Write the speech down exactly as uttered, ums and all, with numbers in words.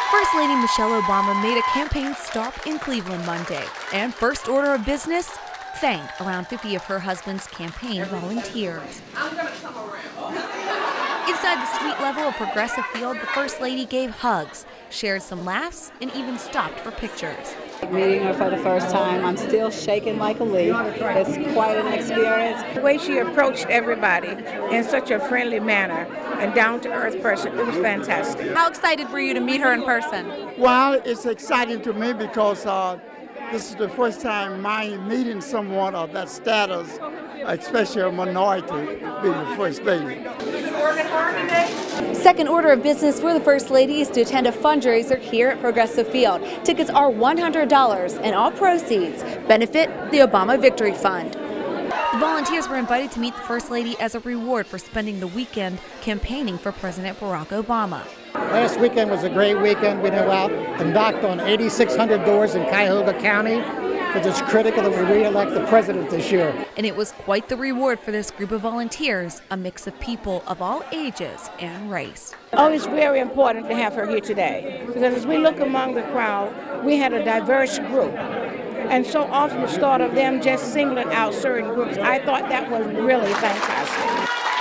First Lady Michelle Obama made a campaign stop in Cleveland Monday, and first order of business, thanked around fifty of her husband's campaign volunteers. I'm gonna come around. Inside the suite level of Progressive Field, the First Lady gave hugs, shared some laughs, and even stopped for pictures. Meeting her for the first time, I'm still shaking like a leaf. It's quite an experience. The way she approached everybody in such a friendly manner and down-to-earth person, it was fantastic. How excited were you to meet her in person? Well, it's exciting to me because uh, this is the first time my meeting someone of that status, especially a minority, being the First Lady. Second order of business for the First Lady is to attend a fundraiser here at Progressive Field. Tickets are one hundred dollars, and all proceeds benefit the Obama Victory Fund. The volunteers were invited to meet the First Lady as a reward for spending the weekend campaigning for President Barack Obama. Last weekend was a great weekend. We went out and knocked on eighty-six hundred doors in Cuyahoga County because it's critical that we re-elect the president this year. And it was quite the reward for this group of volunteers, a mix of people of all ages and race. Oh, it's very important to have her here today because as we look among the crowd, we had a diverse group. And so often the thought of them just singling out certain groups, I thought that was really fantastic.